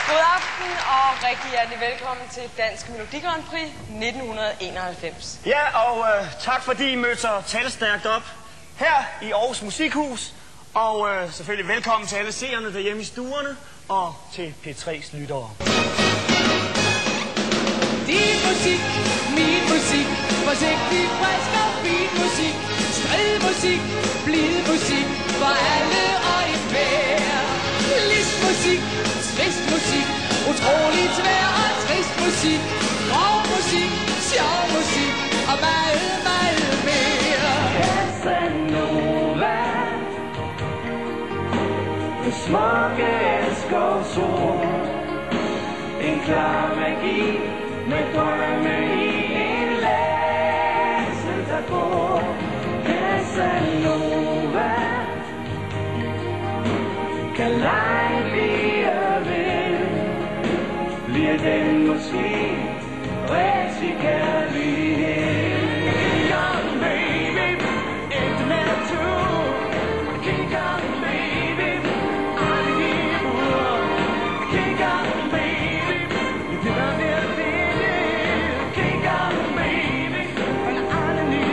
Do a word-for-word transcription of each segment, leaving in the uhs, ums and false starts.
God aften og rigtig hjertelig velkommen til Dansk Melodi Grand Prix nitten enoghalvfems. Ja, og øh, tak fordi I mødte så talstærkt op her i Aarhus Musikhus. Og øh, selvfølgelig velkommen til alle seerne derhjemme i stuerne og til P tre's lyttere. Din musik, min musik, forsigtig, frisk og fin musik, strid musik, blid musik, for alle og enhver. Listmusik, trist musik, utrolig svær og trist musik, grov musik, sjov musik og meget, meget mere. Casanova, det smukke elskovsord, en klar magi med drømme i en længsel, der går. Casanova, kan lege blive ven, bliver den måske rigtig kærlighed. King Kong baby, ægte natur, King Kong baby, aldrig give ur. King Kong baby, det var mere vildt. King Kong baby, han er aldrig ny.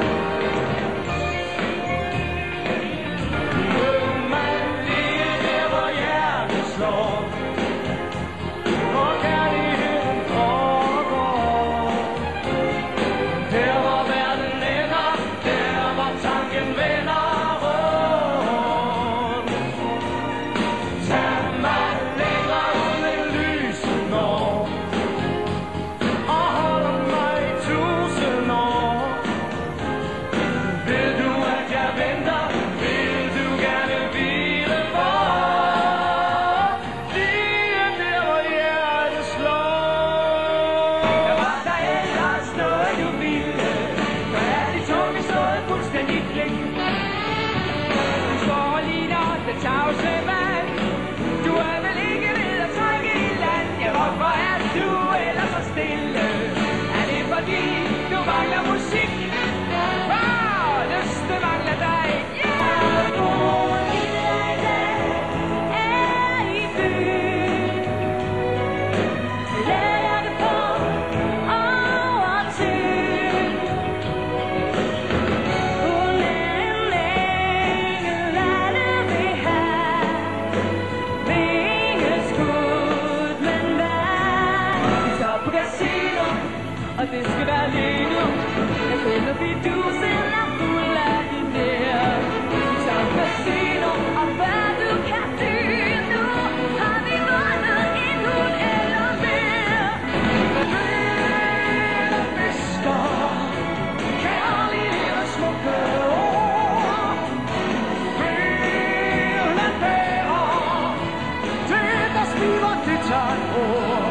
Og det skal være lige nu. Jeg finder fidusen og fuld af din nær. Som casino, og hvad du kan byde nu, har vi vundet en hund eller mere. Møde fisker, kærlighed og smukke ord. Føle bærer, det der smiver, det tager et ord.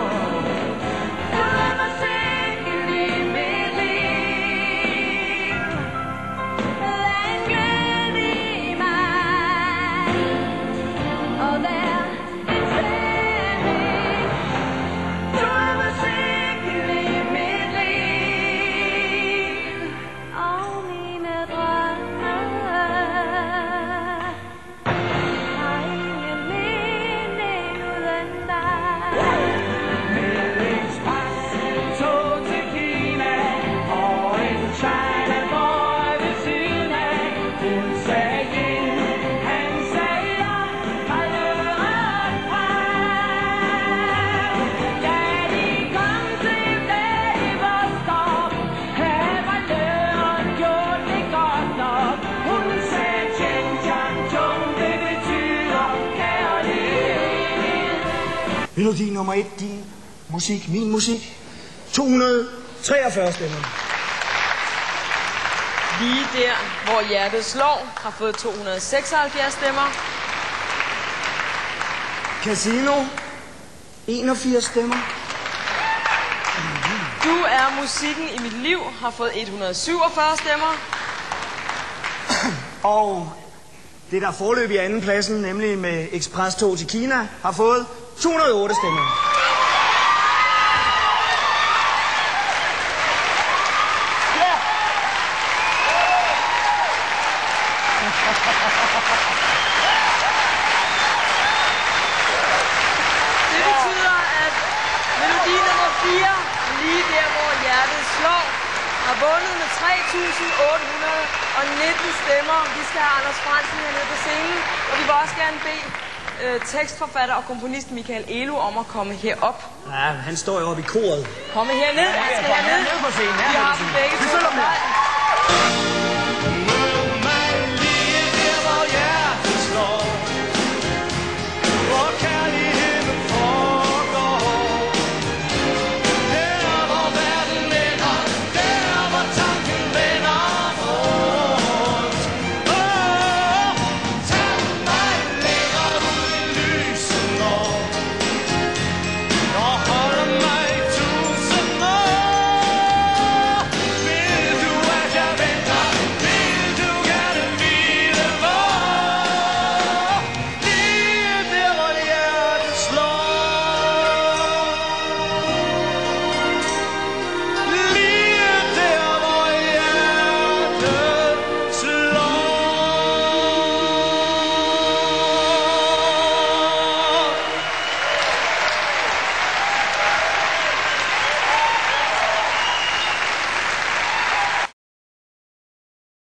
Melodi nummer et, din musik, min musik. to hundrede treogfyrre stemmer. Lige der, hvor hjertet slår, har fået to hundrede seksoghalvfjerds stemmer. Casino, enogfirs stemmer. Du er musikken i mit liv, har fået et hundrede syvogfyrre stemmer. Og det, der forløb i anden pladsen, nemlig med eksprestog til Kina, har fået to hundrede otte stemmer. Det betyder Melodi nummer fire, lige der hvor hjertet slår, har vundet med tre tusind otte hundrede og nitten stemmer. Vi skal have Anders Frandsen hernede på scenen, og vi vil også gerne bede øh, tekstforfatter og komponist Michael Elo om at komme herop. Ja, han står jo oppe i koret. Komme herned, han skal herned. Hernede på scenen. Vi har dem begge to på vej.